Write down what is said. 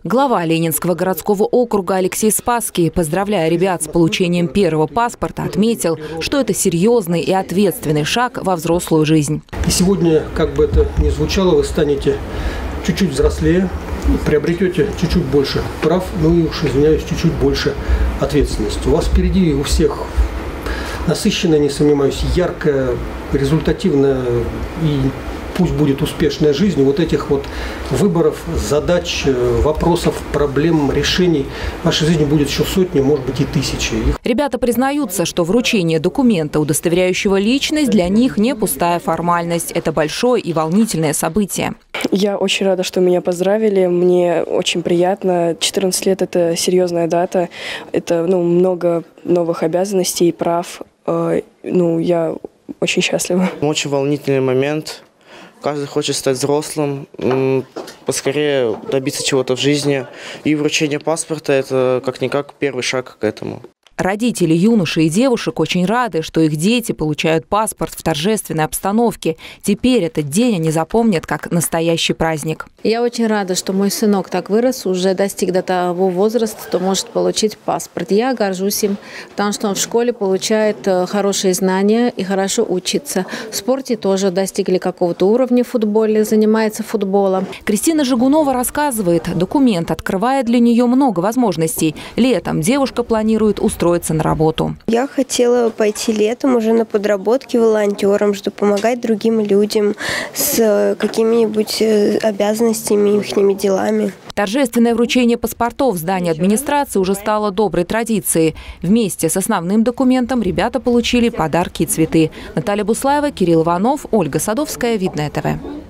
Глава Ленинского городского округа Алексей Спасский, поздравляя ребят с получением первого паспорта, отметил, что это серьезный и ответственный шаг во взрослую жизнь. И сегодня, как бы это ни звучало, вы станете чуть-чуть взрослее, приобретете чуть-чуть больше прав, ну и уж, извиняюсь, чуть-чуть больше ответственности. У вас впереди у всех насыщенная, не сомневаюсь, яркая, результативная и пусть будет успешная жизнь. Вот этих вот выборов, задач, вопросов, проблем, решений в вашей жизни будет еще сотни, может быть и тысячи. Ребята признаются, что вручение документа, удостоверяющего личность, для них не пустая формальность. Это большое и волнительное событие. Я очень рада, что меня поздравили. Мне очень приятно. 14 лет – это серьезная дата. Это много новых обязанностей и прав. Я очень счастлива. Очень волнительный момент. Каждый хочет стать взрослым, поскорее добиться чего-то в жизни. И вручение паспорта – это как-никак первый шаг к этому. Родители юношей и девушек очень рады, что их дети получают паспорт в торжественной обстановке. Теперь этот день они запомнят как настоящий праздник. Я очень рада, что мой сынок так вырос, уже достиг до того возраста, что может получить паспорт. Я горжусь им, потому что он в школе получает хорошие знания и хорошо учится. В спорте тоже достигли какого-то уровня в футболе, занимается футболом. Кристина Жигунова рассказывает, документ открывает для нее много возможностей. Летом девушка планирует устроиться на работу. Я хотела пойти летом уже на подработки волонтером, чтобы помогать другим людям с какими-нибудь обязанностями, ихними делами. Торжественное вручение паспортов в здании администрации уже стало доброй традицией. Вместе с основным документом ребята получили подарки и цветы. Наталья Буслаева, Кирилл Иванов, Ольга Садовская, Видное ТВ.